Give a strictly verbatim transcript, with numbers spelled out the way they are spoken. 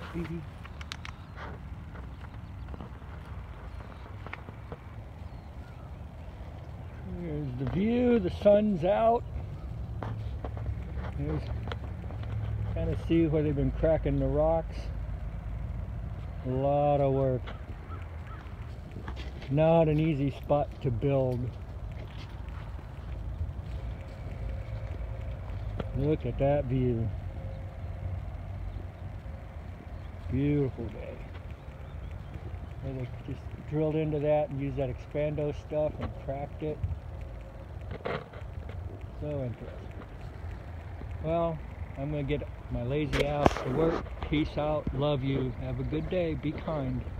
Here's the view, the sun's out. Here's kind of see where they've been cracking the rocks. A lot of work. Not an easy spot to build. Look at that view. Beautiful day. And they just drilled into that and used that Expando stuff and cracked it. So interesting. Well, I'm going to get my lazy ass to work. Peace out. Love you. Have a good day. Be kind.